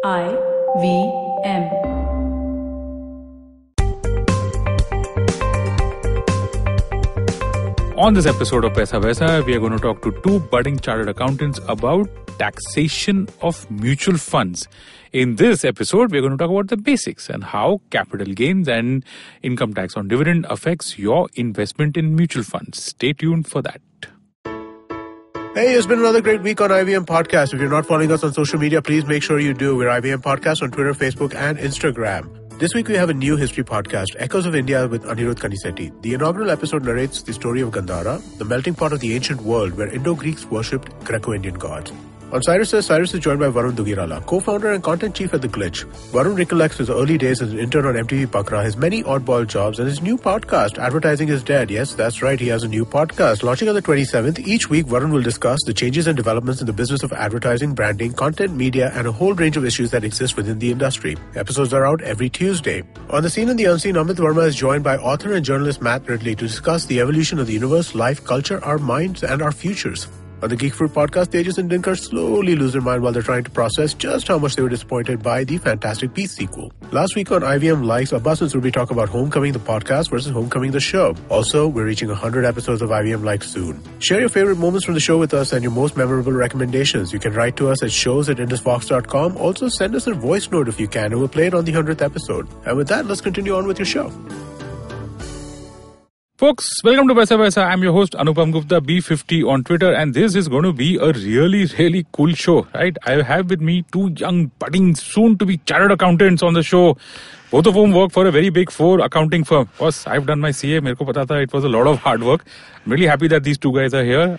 IVM. On this episode of Paisa, Vaisa, we are going to talk to two budding chartered accountants about taxation of mutual funds. In this episode, we are going to talk about the basics and how capital gains and income tax on dividend affects your investment in mutual funds. Stay tuned for that. Hey, it's been another great week on IVM Podcast. If you're not following us on social media, please make sure you do. We're IVM Podcast on Twitter, Facebook, and Instagram. This week we have a new history podcast, Echoes of India with Anirudh Kanisetti. The inaugural episode narrates the story of Gandhara, the melting pot of the ancient world where Indo-Greeks worshipped Greco-Indian gods. On Cyrus is joined by Varun Dugirala, co-founder and content chief at The Glitch. Varun recollects his early days as an intern on MTV Pakra, his many oddball jobs, and his new podcast, Advertising is Dead. Yes, that's right, he has a new podcast. Launching on the 27th, each week Varun will discuss the changes and developments in the business of advertising, branding, content, media, and a whole range of issues that exist within the industry. Episodes are out every Tuesday. On The Scene and the Unseen, Amit Verma is joined by author and journalist Matt Ridley to discuss the evolution of the universe, life, culture, our minds, and our futures. On the Geek Fruit podcast, Tejas and Dinkar slowly lose their mind while they're trying to process just how much they were disappointed by the Fantastic Beasts sequel. Last week on IVM Likes, Abbas and Surbi talk about Homecoming the podcast versus Homecoming the show. Also, we're reaching 100 episodes of IVM Likes soon. Share your favorite moments from the show with us and your most memorable recommendations. You can write to us at shows@indusvox.com. Also, send us a voice note if you can, and we'll play it on the 100th episode. And with that, let's continue on with your show. Folks, welcome to Paisa Vaisa. I'm your host Anupam Gupta, B50 on Twitter, and this is going to be a really cool show, right? I have with me two young, budding, soon-to-be chartered accountants on the show, both of whom work for a very big four accounting firm. Of course, I've done my CA. Mere ko pata tha, it was a lot of hard work. I'm really happy that these two guys are here.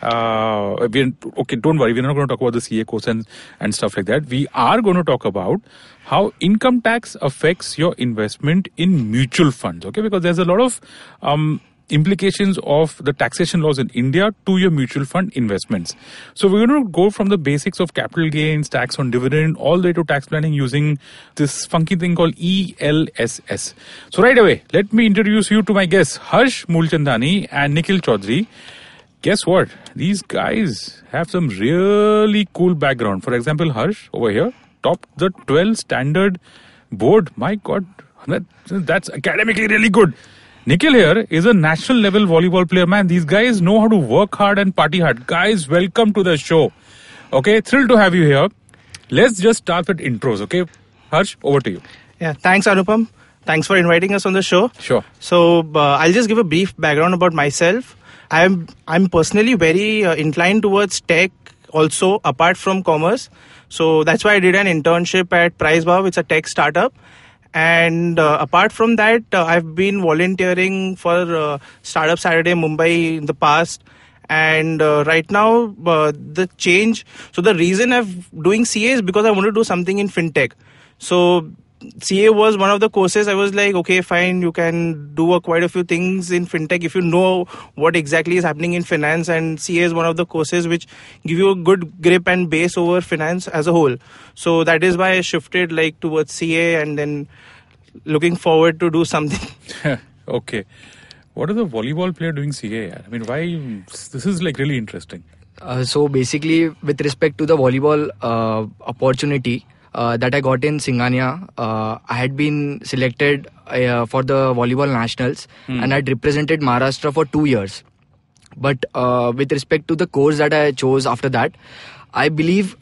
Okay, don't worry, we're not going to talk about the CA course and stuff like that. We are going to talk about how income tax affects your investment in mutual funds, okay? Because there's a lot of implications of the taxation laws in India to your mutual fund investments. So we're going to go from the basics of capital gains, tax on dividend, all the way to tax planning using this funky thing called ELSS. So right away, let me introduce you to my guests, Harsh Mulchandani and Nikhil Chowdhary. Guess what? These guys have some really cool background. For example, Harsh over here topped the 12 standard board. My God, that's academically really good. Nikhil here is a national level volleyball player. Man, these guys know how to work hard and party hard. Guys, welcome to the show. Okay, thrilled to have you here. Let's just start with intros, okay? Harsh, over to you. Yeah, thanks Anupam. Thanks for inviting us on the show. Sure. So, I'll just give a brief background about myself. I'm personally very inclined towards tech also, apart from commerce. So, that's why I did an internship at Pricebaw. It's a tech startup. And apart from that, I've been volunteering for Startup Saturday Mumbai in the past. And right now, the change. So the reason I'm doing CA is because I want to do something in fintech. So CA was one of the courses I was like, okay, fine, you can do quite a few things in fintech if you know what exactly is happening in finance. And CA is one of the courses which give you a good grip and base over finance as a whole. So that is why I shifted like towards CA and then looking forward to do something. Okay. What is a volleyball player doing CA? I mean, why? This is like really interesting. So basically, with respect to the volleyball opportunity that I got in Singhania, I had been selected for the volleyball nationals and I had represented Maharashtra for 2 years. But with respect to the course that I chose after that, I believe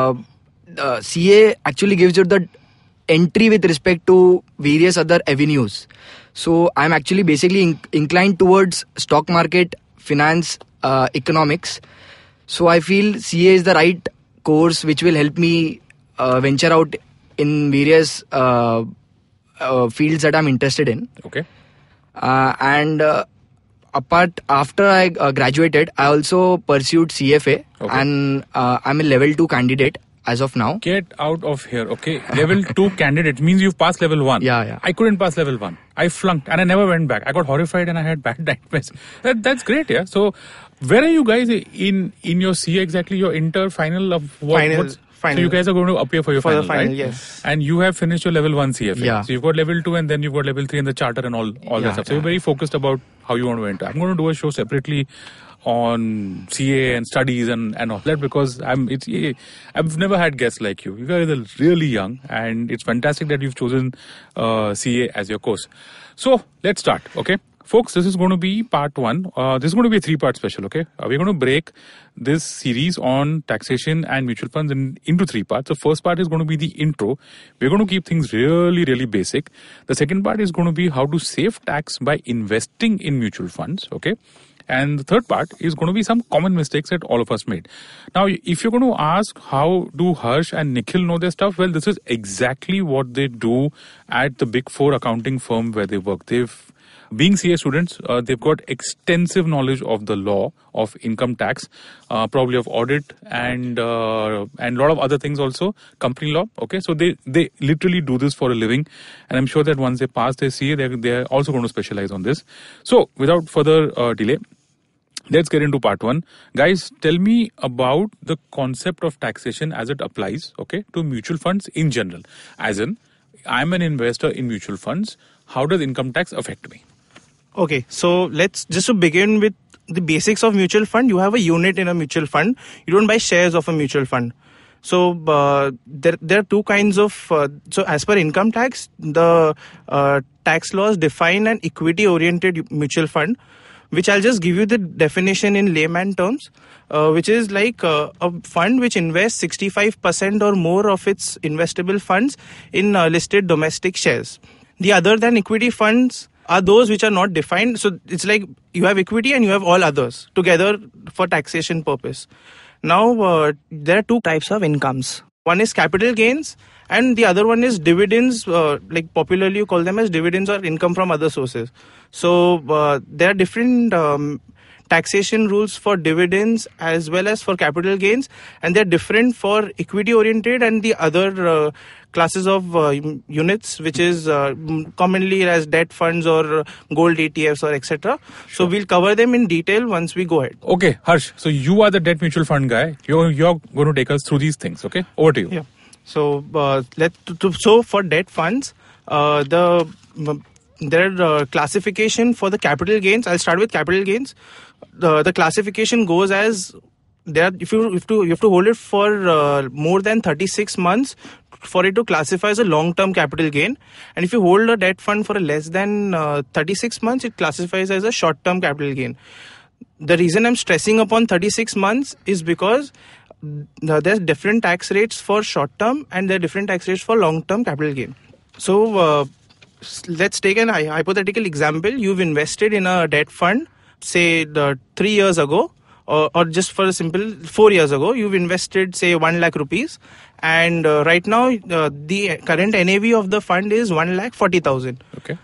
CA actually gives you the entry with respect to various other avenues. So I'm actually basically inclined towards stock market, finance, economics. So I feel CA is the right course which will help me venture out in various fields that I'm interested in. Okay. And after I graduated, I also pursued CFA, and I'm a level 2 candidate as of now. Get out of here, okay? Level 2 candidate means you've passed level 1. Yeah. I couldn't pass level 1. I flunked and I never went back. I got horrified and I had bad nightmares. That's great, yeah? So, where are you guys in your CA exactly? Your inter final of what? Final. So you guys are going to appear for your for final, the final, right? yes. And you have finished your level 1 CFA. Yeah. So you've got level 2 and then you've got level 3 in the charter and all that stuff. So you're very focused about how you want to enter. I'm going to do a show separately on CA and studies and all that, because I've never had guests like you. You guys are really young, and it's fantastic that you've chosen CA as your course. So let's start, okay? Folks, this is going to be part one. This is going to be a 3-part special, okay? We're going to break this series on taxation and mutual funds into 3 parts. The first part is going to be the intro. We're going to keep things really, really basic. The second part is going to be how to save tax by investing in mutual funds, okay? And the third part is going to be some common mistakes that all of us made. Now, if you're going to ask how do Harsh and Nikhil know their stuff, well, this is exactly what they do at the Big 4 accounting firm where they work. Being CA students, they've got extensive knowledge of the law of income tax, probably of audit and a lot of other things also, company law. Okay, so they literally do this for a living, and I'm sure that once they pass their CA, they're also going to specialize on this. So without further delay, let's get into part one. Guys, tell me about the concept of taxation as it applies, okay, to mutual funds in general. As in, I'm an investor in mutual funds. How does income tax affect me? Okay, so let's just to begin with the basics of mutual fund. You have a unit in a mutual fund. You don't buy shares of a mutual fund. So there are 2 kinds of. So as per income tax, the tax laws define an equity-oriented mutual fund, which I'll just give you the definition in layman terms, which is like a fund which invests 65% or more of its investable funds in listed domestic shares. The other than equity funds are those which are not defined. So it's like you have equity and you have all others together for taxation purpose. Now, there are 2 types of incomes. One is capital gains and the other one is dividends, like popularly you call them as dividends or income from other sources. So there are different taxation rules for dividends as well as for capital gains, and they're different for equity oriented and the other classes of units, which is commonly as debt funds or gold ETFs or etc. Sure. So we'll cover them in detail once we go ahead. Okay, Harsh, so you are the debt mutual fund guy. You're going to take us through these things, okay? Over to you. Yeah. So so for debt funds, there are classification for the capital gains. I'll start with capital gains. The classification goes as there. If you have to hold it for more than 36 months for it to classify as a long-term capital gain, and if you hold a debt fund for less than 36 months, it classifies as a short-term capital gain. The reason I'm stressing upon 36 months is because there's different tax rates for short-term and there are different tax rates for long-term capital gain. So let's take an hypothetical example. You've invested in a debt fund, say 3 years ago, or just for a simple 4 years ago. You've invested say 1 lakh rupees, and right now the current NAV of the fund is 1,40,000. Okay.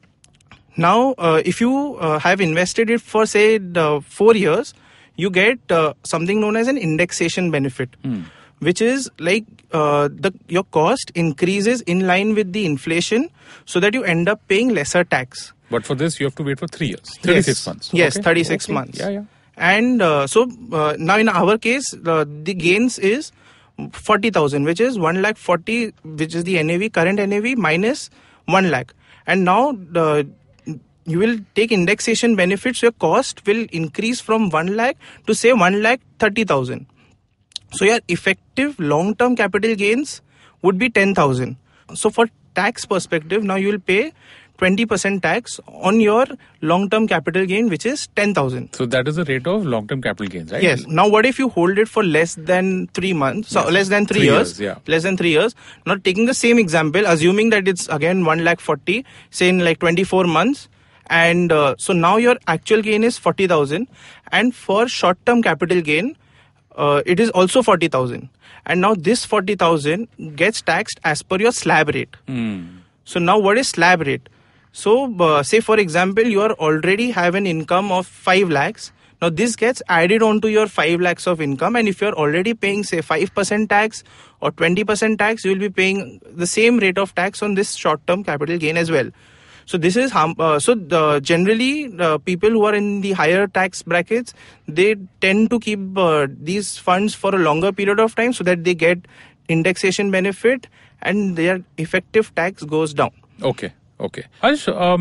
Now if you have invested it for say 4 years, you get something known as an indexation benefit, which is like your cost increases in line with the inflation, so that you end up paying lesser tax. But for this, you have to wait for 3 years, 36 months. Yes, okay. 36 months. Yeah. And so now in our case, the gains is 40,000, which is 1,40,000, which is the NAV, current NAV minus 1 lakh. And now you will take indexation benefits. Your cost will increase from 1 lakh to say 1,30,000. So your effective long-term capital gains would be 10,000. So for tax perspective, now you will pay 20% tax on your long-term capital gain, which is 10,000. So that is the rate of long-term capital gains, right? Yes. Now what if you hold it for less than 3 months, so less than 3 years, less than 3 years, now taking the same example, assuming that it's again 1,40,000, say in like 24 months, and so now your actual gain is 40,000, and for short-term capital gain, it is also 40,000. And now this 40,000 gets taxed as per your slab rate. So now what is slab rate? So say for example, you are already have an income of 5 lakhs. Now this gets added on to your 5 lakhs of income, and if you're already paying say 5% tax or 20% tax, you will be paying the same rate of tax on this short-term capital gain as well. So this is generally people who are in the higher tax brackets, they tend to keep these funds for a longer period of time so that they get indexation benefit and their effective tax goes down. Okay. Harsh,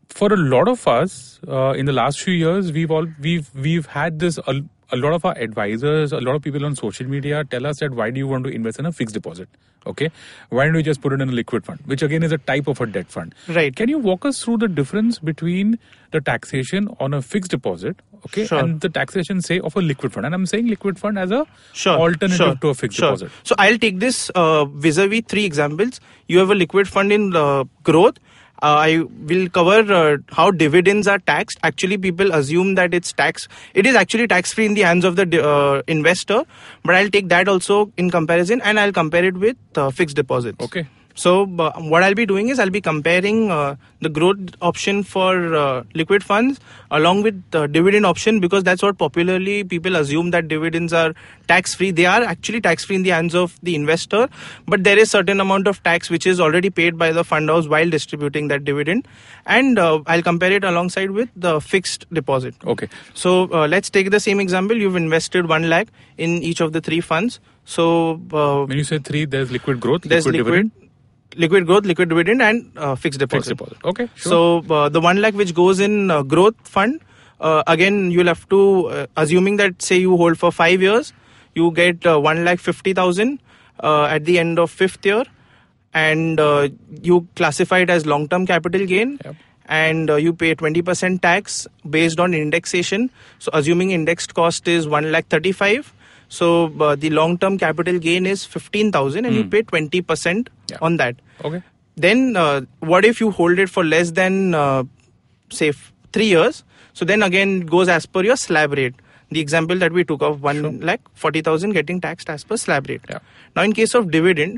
for a lot of us, in the last few years, we've had this. A lot of our advisors, a lot of people on social media tell us that why do you want to invest in a fixed deposit? Okay, why don't you just put it in a liquid fund, which again is a type of a debt fund? Right. Can you walk us through the difference between the taxation on a fixed deposit, okay, Sure. and the taxation, say, of a liquid fund? And I'm saying liquid fund as a Sure. alternative to a fixed Sure. deposit. So I'll take this vis-a-vis three examples. You have a liquid fund in growth. I will cover how dividends are taxed. Actually, people assume that it's tax. It is actually tax-free in the hands of the investor. But I'll take that also in comparison, and I'll compare it with fixed deposits. Okay. So what I'll be doing is I'll be comparing the growth option for liquid funds along with the dividend option, because that's what popularly people assume, that dividends are tax-free. They are actually tax-free in the hands of the investor, but there is certain amount of tax which is already paid by the fund house while distributing that dividend. And I'll compare it alongside with the fixed deposit. Okay. So let's take the same example. You've invested 1 lakh in each of the three funds. So When you say three, there's liquid growth, there's dividend. liquid growth, liquid dividend, and fixed deposit. Fixed deposit. Okay, sure. So the 1 lakh which goes in growth fund, again you'll have to, assuming that say you hold for 5 years, you get 1,50,000 at the end of 5th year, and you classify it as long-term capital gain. Yep. And you pay 20% tax based on indexation. So assuming indexed cost is 1,35,000. So the long-term capital gain is 15,000, and you pay 20% on that. Okay. Then what if you hold it for less than say 3 years? So then again it goes as per your slab rate. The example that we took of 1,40,000 getting taxed as per slab rate. Yeah. Now in case of dividend,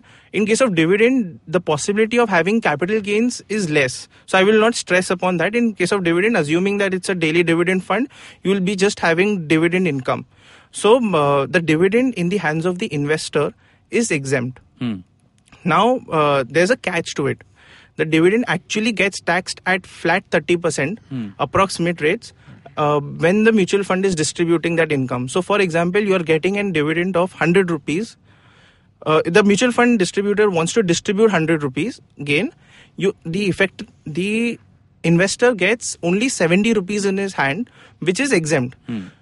the possibility of having capital gains is less. So I will not stress upon that. In case of dividend, assuming that it's a daily dividend fund, you will be just having dividend income. So the dividend in the hands of the investor is exempt. Now there's a catch to it. The dividend actually gets taxed at flat 30% approximate rates when the mutual fund is distributing that income. So for example, you are getting a dividend of 100 rupees. The mutual fund distributor wants to distribute 100 rupees gain. The investor gets only 70 rupees in his hand, which is exempt.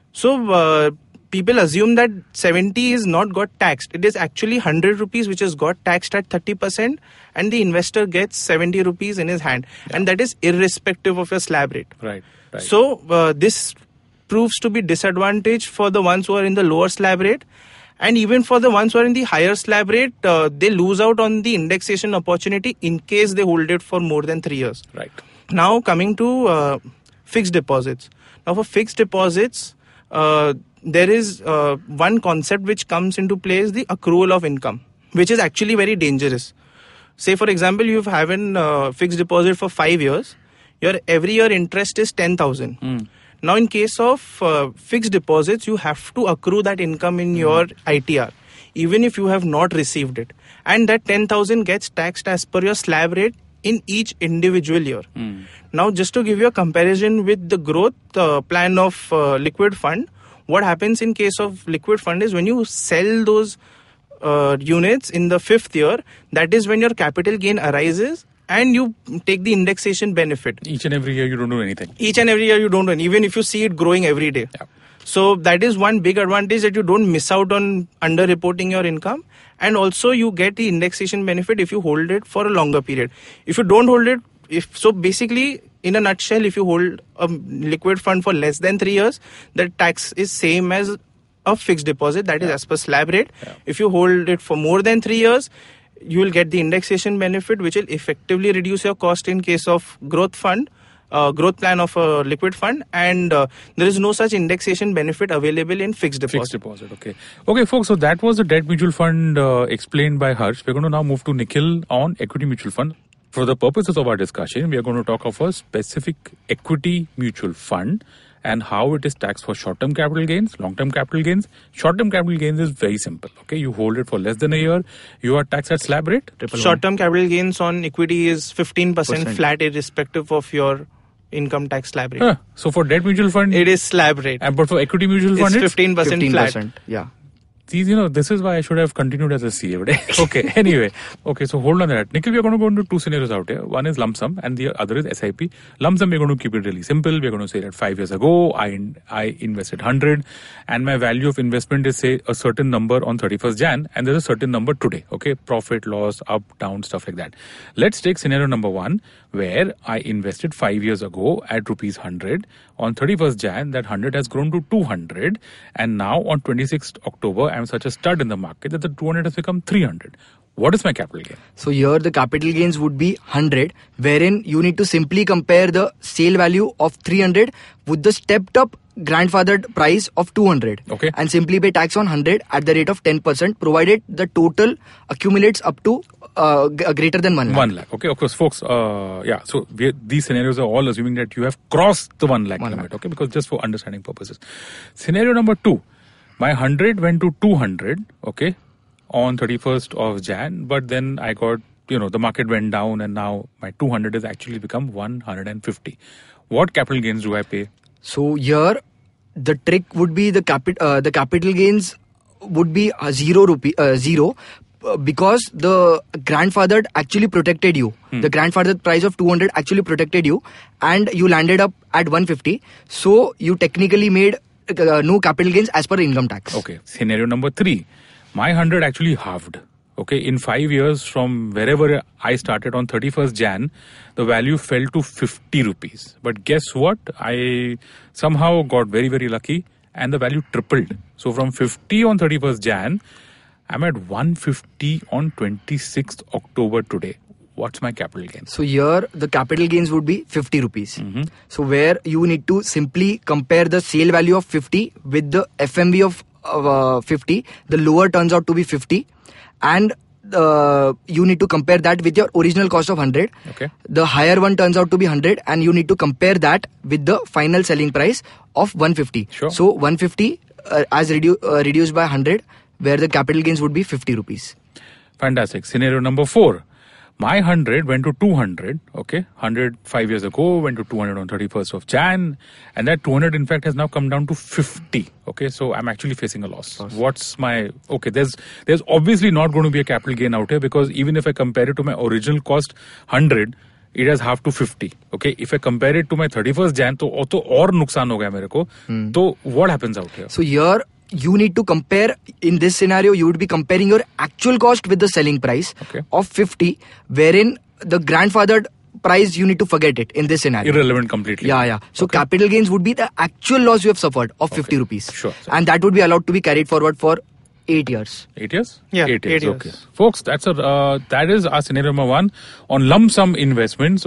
So people assume that 70 is not got taxed. It is actually 100 rupees which is got taxed at 30%, and the investor gets 70 rupees in his hand. And that is irrespective of your slab rate. Right. So this proves to be disadvantage for the ones who are in the lower slab rate. And even for the ones who are in the higher slab rate, they lose out on the indexation opportunity in case they hold it for more than 3 years. Right. Now coming to fixed deposits. Now for fixed deposits, there is one concept which comes into play, is the accrual of income, which is actually very dangerous. Say for example, you have a fixed deposit for 5 years. Your every year interest is 10,000. Now in case of fixed deposits, you have to accrue that income in your ITR, even if you have not received it. And that 10,000 gets taxed as per your slab rate in each individual year. Now just to give you a comparison with the growth plan of liquid fund, what happens in case of liquid fund is when you sell those units in the 5th year, that is when your capital gain arises and you take the indexation benefit. Each and every year you don't do anything. Each and every year you don't do, even if you see it growing every day. Yeah. So that is one big advantage, that you don't miss out on under-reporting your income, and also you get the indexation benefit if you hold it for a longer period. If you don't hold it, basically in a nutshell, if you hold a liquid fund for less than 3 years, the tax is same as a fixed deposit, that is as per slab rate. If you hold it for more than 3 years, you will get the indexation benefit, which will effectively reduce your cost in case of growth fund, growth plan of a liquid fund, and there is no such indexation benefit available in fixed deposit. Fixed deposit, okay, folks. So that was the debt mutual fund explained by Harsh. We're going to now move to Nikhil on equity mutual fund. For the purposes of our discussion, we are going to talk of a specific equity mutual fund and how it is taxed for short-term capital gains, long-term capital gains. Short-term capital gains is very simple. Okay, you hold it for less than a year, you are taxed at slab rate. Short-term capital gains on equity is 15% flat, irrespective of your income tax slab rate. So for debt mutual fund, it is slab rate. But for equity mutual fund, it's 15% flat. Yeah. These, this is why I should have continued as a CA. Okay, anyway. Okay, so hold on to that. Nikhil, we are going to go into two scenarios out here. One is lump sum and the other is SIP. Lump sum, we're going to keep it really simple. We're going to say that 5 years ago, I invested 100 and my value of investment is, say, a certain number on 31st Jan and there's a certain number today. Okay, profit, loss, up, down, stuff like that. Let's take scenario number one where I invested 5 years ago at rupees 100. On 31st Jan, that 100 has grown to 200 and now on 26th October, I'm such a stud in the market that the 200 has become 300. What is my capital gain? So here the capital gains would be 100, wherein you need to simply compare the sale value of 300 with the stepped up grandfathered price of 200. Okay. And simply pay tax on 100 at the rate of 10%, provided the total accumulates up to greater than 1 lakh. 1 lakh. Okay, of course, folks. So these scenarios are all assuming that you have crossed the 1 lakh limit. Okay, because just for understanding purposes. Scenario number 2. My 100 went to 200, okay, on 31st of Jan, but then I got, the market went down and now my 200 has actually become 150. What capital gains do I pay? So here, the trick would be the capital gains would be zero, because the grandfathered actually protected you. The grandfathered price of 200 actually protected you and you landed up at 150. So you technically made no capital gains as per income tax. Okay. Scenario number 3. My 100 actually halved. Okay. In 5 years from wherever I started on 31st Jan, the value fell to 50 rupees. But guess what? I somehow got very, very lucky and the value tripled. So from 50 on 31st Jan, I'm at 150 on 26th October today. What's my capital gain? So here the capital gains would be 50 rupees. So where you need to simply compare the sale value of 50 with the FMV of 50. The lower turns out to be 50 and you need to compare that with your original cost of 100. Okay. The higher one turns out to be 100 and you need to compare that with the final selling price of 150. Sure. So 150 as reduced by 100, where the capital gains would be 50 rupees. Fantastic. Scenario number 4. My 100 went to 200, okay? 100 5 years ago went to 200 on 31st of Jan. And that 200 in fact has now come down to 50, okay? So I'm actually facing a loss. What's my... Okay, there's obviously not going to be a capital gain out here because even if I compare it to my original cost 100, it has half to 50, okay? If I compare it to my 31st Jan, to और नुकसान हो गया मेरे को. So what happens out here? So here you need to compare, in this scenario, you would be comparing your actual cost with the selling price of 50, wherein the grandfathered price, you need to forget it in this scenario. Irrelevant completely. Yeah. So capital gains would be the actual loss you have suffered of 50 rupees. Sure. And that would be allowed to be carried forward for 8 years. 8 years? Yeah, 8 years. 8 years. Okay. Folks, that is our scenario number 1 on lump sum investments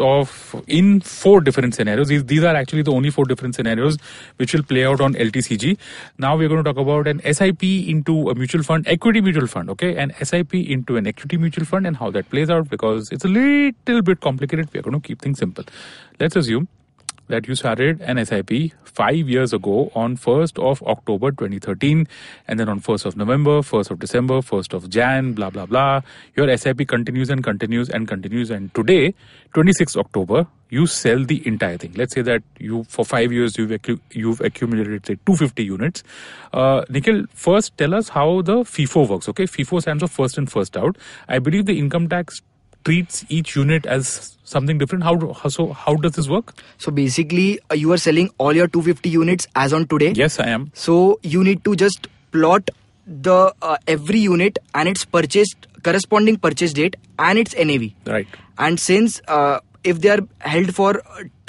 in 4 different scenarios. These are actually the only 4 different scenarios which will play out on LTCG. Now we're going to talk about an SIP into a mutual fund, equity mutual fund, okay? An SIP into an equity mutual fund and how that plays out because it's a little bit complicated. We're going to keep things simple. Let's assume that you started an SIP 5 years ago on 1st of October 2013 and then on 1st of November, 1st of December, 1st of Jan, blah, blah, blah. Your SIP continues and continues and continues and today, 26th October, you sell the entire thing. Let's say that for 5 years you've accumulated say 250 units. Nikhil, first tell us how the FIFO works, okay? FIFO stands for first in, first out. I believe the income tax treats each unit as something different. How does this work? So basically, you are selling all your 250 units as on today. Yes, I am. So you need to just plot the every unit and its corresponding purchase date and its NAV. Right. And since if they are held for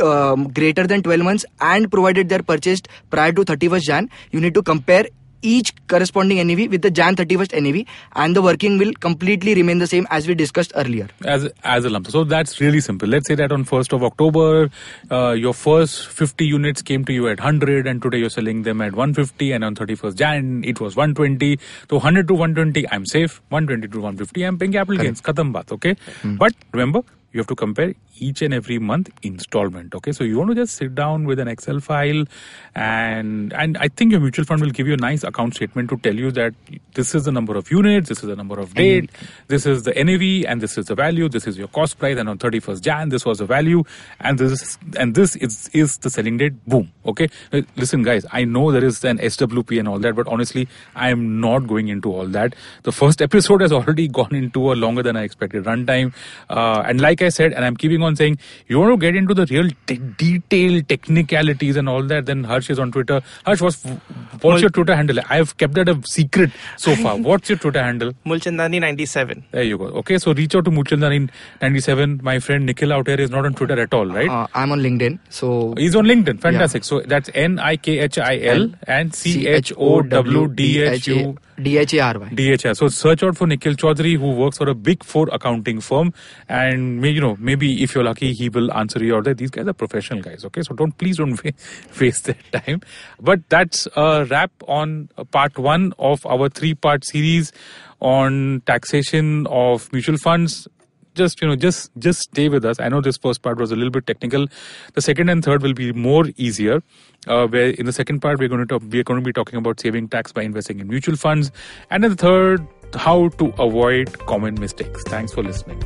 greater than 12 months and provided they are purchased prior to 31st Jan, you need to compare each corresponding NAV with the Jan 31st NAV and the working will completely remain the same as we discussed earlier. As a lump. So that's really simple. Let's say that on 1st of October, your first 50 units came to you at 100 and today you're selling them at 150 and on 31st Jan it was 120. So 100 to 120 I'm safe, 120 to 150 I'm paying capital gains. Khatam baat, okay? But remember, you have to compare each and every month installment. Okay, so you want to just sit down with an Excel file, and I think your mutual fund will give you a nice account statement to tell you that this is the number of units, this is the number of date, this is the NAV, and this is the value, this is your cost price, and on 31st Jan this was the value, and this is the selling date. Boom. Okay, listen guys, I know there is an SWP and all that, but honestly I am not going into all that. The first episode has already gone into a longer than I expected runtime, and like I said, and I'm keeping on saying, you want to get into the real detailed technicalities and all that, then Harsh is on Twitter. Harsh, what's your Twitter handle? I've kept that a secret so far. What's your Twitter handle? Mulchandani 97. There you go. Okay, so reach out to Mulchandani 97. My friend Nikhil out here is not on Twitter at all, right? I'm on LinkedIn. So he's on LinkedIn. Fantastic. Yeah. So that's NIKHIL and CHOWDHU. DHARY. DHR. So search out for Nikhil Chowdhary, who works for a Big Four accounting firm, and maybe if you're lucky, he will answer you out there. These guys are professional guys. Okay, so please don't waste their time. But that's a wrap on part 1 of our 3-part series on taxation of mutual funds. Just stay with us. I know this first part was a little bit technical. The second and third will be more easier. Where in the second part we're going to be talking about saving tax by investing in mutual funds, and in the third, how to avoid common mistakes. Thanks for listening.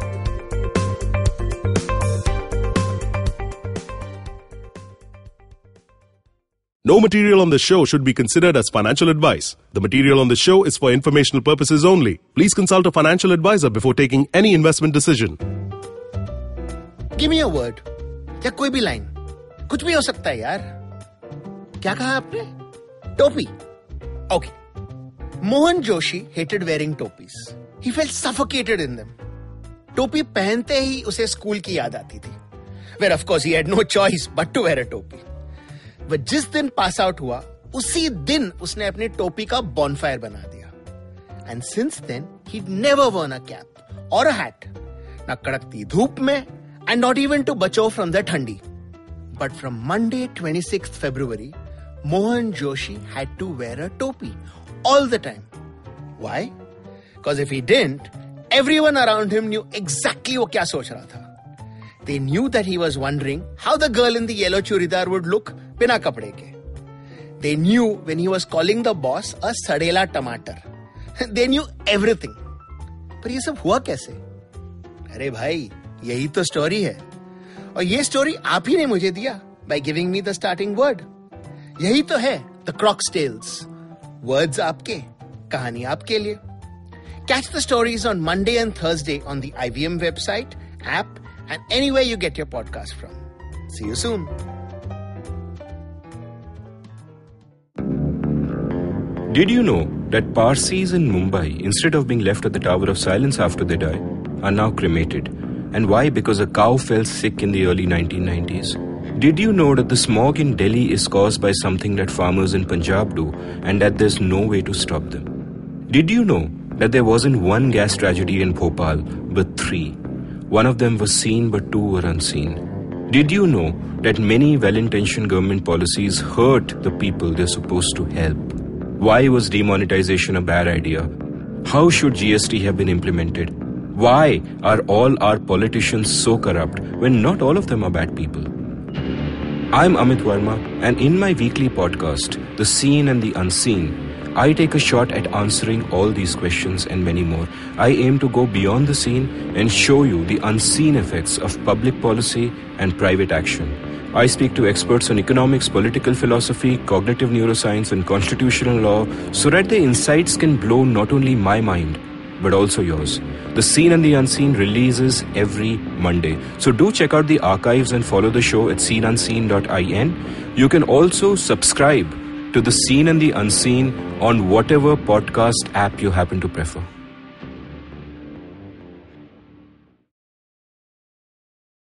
No material on the show should be considered as financial advice. The material on the show is for informational purposes only. Please consult a financial advisor before taking any investment decision. Give me a word. या कोई भी line. कुछ भी हो सकता है यार. क्या कहा आपने? टोपी. Okay. Mohan Joshi hated wearing topis. He felt suffocated in them. टोपी पहनते ही उसे स्कूल की याद आती थी. Where of course he had no choice but to wear a topi. वह जिस दिन पास आउट हुआ उसी दिन उसने अपनी टोपी का बॉनफायर बना दिया. And since then he never worn a cap और अ हैट, ना कड़कती धूप में, एंड नॉट इवन टू बचो फ्रॉम द ठंडी. But from Monday 26th February, Mohan Joshi had to wear a topi all the time. Why? Because if he didn't, everyone around him knew exactly वो क्या सोच रहा था. They knew that he was wondering how the girl in the yellow churidar would look बिना कपड़े के. They knew when he was calling the boss a सड़ेला टमाटर. They knew everything. पर ये सब हुआ कैसे? अरे भाई, यही तो स्टोरी है. और ये स्टोरी आप ही ने मुझे दिया by giving me the starting word. यही तो है The Croc's Tales. Words आपके, कहानी आपके लिए. Catch the stories on Monday and Thursday on the IVM website, app, and anywhere you get your podcast from. See you soon. Did you know that Parsis in Mumbai, instead of being left at the Tower of Silence after they die, are now cremated? And why? Because a cow fell sick in the early 1990s. Did you know that the smog in Delhi is caused by something that farmers in Punjab do, and that there's no way to stop them? Did you know that there wasn't one gas tragedy in Bhopal, but 3? One of them was seen, but 2 were unseen. Did you know that many well-intentioned government policies hurt the people they're supposed to help? Why was demonetization a bad idea? How should GST have been implemented? Why are all our politicians so corrupt when not all of them are bad people? I'm Amit Verma, and in my weekly podcast, The Seen and the Unseen, I take a shot at answering all these questions and many more. I aim to go beyond the scene and show you the unseen effects of public policy and private action. I speak to experts on economics, political philosophy, cognitive neuroscience, and constitutional law so that their insights can blow not only my mind, but also yours. The Seen and the Unseen releases every Monday. So do check out the archives and follow the show at seenunseen.in. You can also subscribe to The Seen and the Unseen on whatever podcast app you happen to prefer.